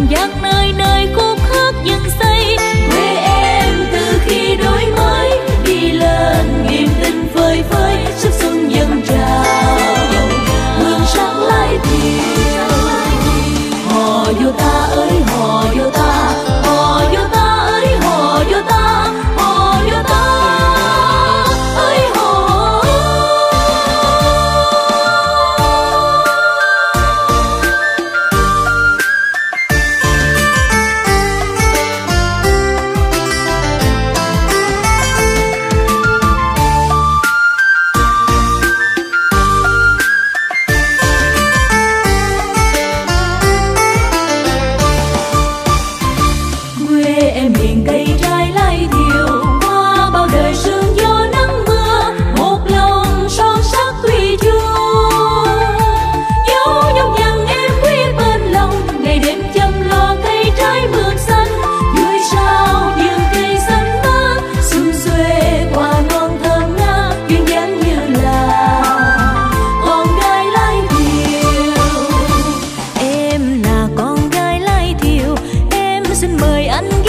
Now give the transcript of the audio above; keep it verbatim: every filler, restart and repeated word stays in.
dọn dạc nơi nơi khúc hát dân xây. Quê em từ khi đổi mới đi lên niềm tin phơi phới, sức xuân dâng trào hương sắc lai thiều. Hò vô ta ơi hò vô ta, hò vô ta ơi hò vô ta, hò vô ta ơi hò. Mời anh